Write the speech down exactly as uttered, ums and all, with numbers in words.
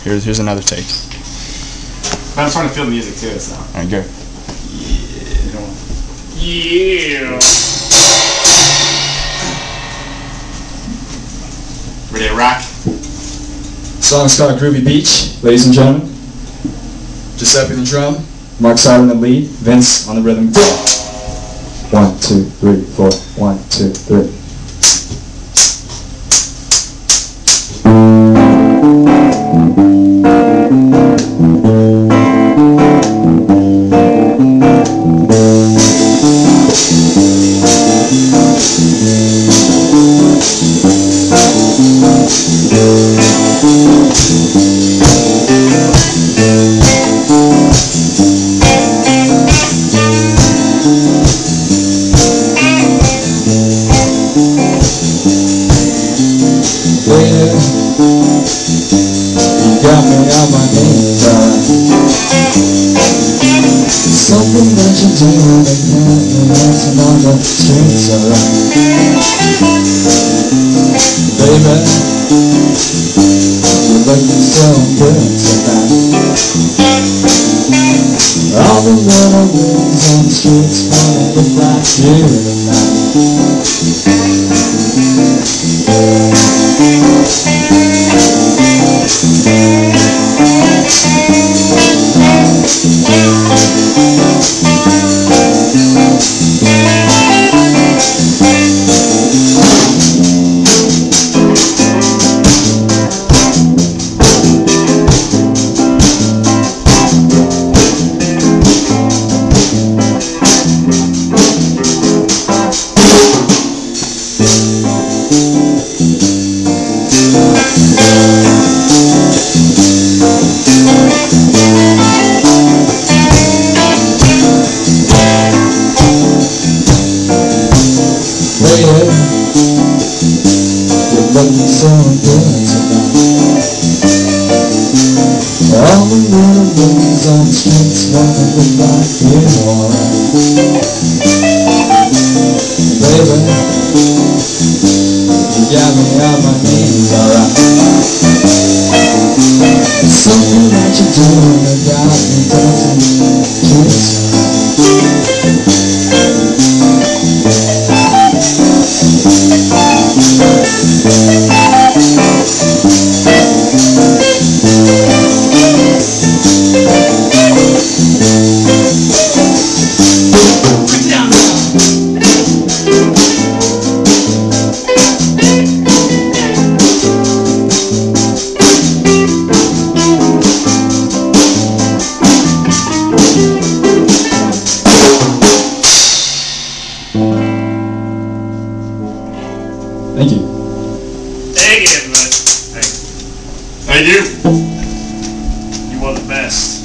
Here's here's another take. But I'm trying to feel the music too, so. Alright, go. Yeah. Ready to rock? Song's called Groovy Beach, ladies and gentlemen. Giuseppe on the drum, Mark Side on the lead, Vince on the rhythm. One, two, three, four. One, two, three. You got me on my knees, alright. Something that you do when I can't be dancing on the streets, alright. Baby, you're looking so good tonight. All the little wings on the streets wanna look like you tonight. You're looking so good tonight. All the little ladies on the streets wanna look like you, alright. Baby, you got me on my knees, alright. Something that you do that got me dancing, kiss. Thank you. Thank you, man. Thank you. You are the best.